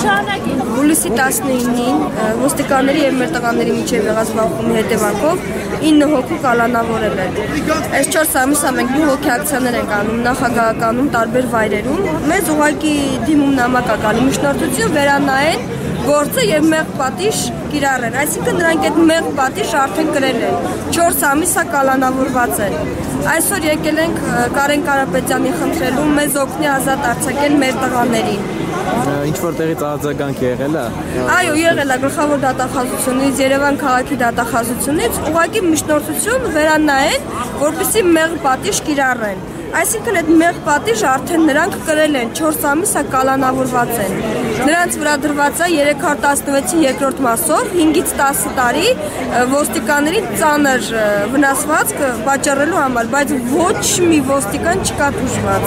Հուլիսի 19-ին ոստիկանների և մեր տղաների միջև եղած բախումի հետևանքով 9 հոգու կալանավորել են։ Այս 4 ամիսը մենք մի հոգի ակցիաներ ենք անում նախագահականում տարբեր վայրերում։ Մեզ ուղղակի դիմում նամակ է գալի միջնորդություն վերանայեն գործը եւ մեղ պատիժ կիրառեն, այսինքն նրանք այդ մեղ պատիժ արդեն կրել են, 4 ամիսա կալանավորված են։ Այսօր եկել ենք Կարեն Կարապետյանի խնդրելու մեզ օգնի ազատ արձակել մեր տղաներին։ Ինչ որտեղից արձագանք եղել է։ Այո, եղել է գլխավոր դատախազությունից, Երևան քաղաքի դատախազությունից, ուղղակի միջնորդություն վերանայեն, որպեսզի մեղ պատիժ կիրառեն։ Այսինքն այդ մեղ պատիժ արդեն նրանք կրել են, 4 ամիսա կալանավորված են։ Նրանց վրա դրված է 316-ի երկրորդ մասով 5-ից 10 տարի ոստիկանների ծանր վնասվածք պատճառելու համար, բայց ոչ մի ոստիկան չկա տուժված։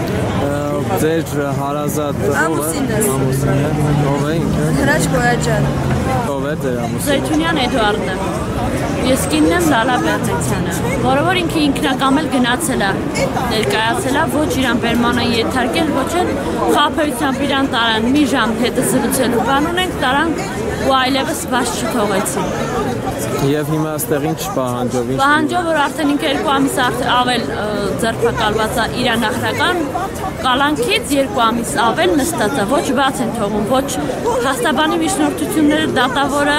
Ձեր հարազատ ամուսինս ով է ինքը։ Հրաչ Գոյաջյան։ Ով է ձեր ամուսինը։ Զայթունյան Էդուարդը։ Ես կինն եմ Լալա Բերնեցյանը, որը որ ինքը ինքնակամել գնացել է, ներկայացել է, ոչ իրան բերմանը ենթարկել, ոչ էլ խաբեությամբ իրան տարան մի ժամ հետը զրուցելու բան ունենք, տարան ու այլևս բաց չթողեցին։ Եվ հիմա այստեղ ինչ պահանջով։ Պահանջով, որ արդեն ինքը 2 ամիս ավել ձերբակալված է իր նախնական կալանքից 2 ամիս ավել նստած է, ոչ բաց են թողում, ոչ հաստաբանի միջնորդությունները դատավորը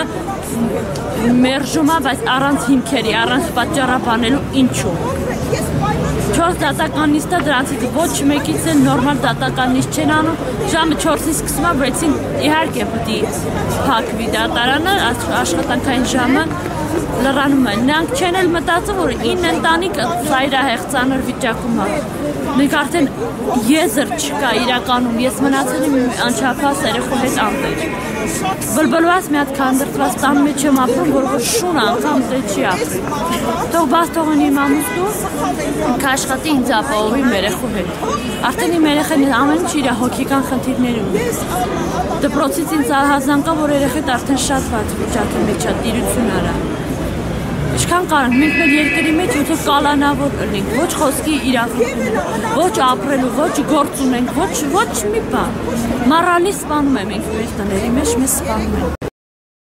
մերժում է, բայց առանց հիմքերի, առանց պատճառաբանելու ինչու։ 4 դատականist է, դրանցից ոչ մեկից էլ նորմալ դատականist չեն անում, ժամը 4-ից սկսում է, 6-ին իհարկե պետք է փակվի դատարանը, աշխատանքային ժամը լրանում է։ Նրանք չեն էլ մտածում, որ 9 ընտանիք ծայրահեղ ծանր վիճակում է։ Մենք արդեն եզր չկա իրականում, ես մնացել եմ անչափահաս երեխու հետ անտեր։ Բլբլված մի հատ քանդրտված տան մեջ եմ ապրում, որ շուն անգամ դե չի ապրի։ Թող բաց թողեն իմ ամուսնու, կաշխատի ինձ ապահովի մեր երեխու հետ։ Արդեն իմ երեխան ամեն ինչ իր հոգեկան խնդիրներ ունի։ Դպրոցից ինձ ահազանգա, որ երեխեդ արդեն շատ վատ վիճակի մեջ է, տիրություն արա։ Ինչքան կարանք, մենք մեր երկրի մեջ ուտով կալանավոր լինենք, ոչ խոսքի իրավունք, ոչ ապրելու, ոչ գործ ունենք, ոչ մի բան։ Մարալի սպանում եմ մենք մեր տների մեջ, մեզ սպանում են։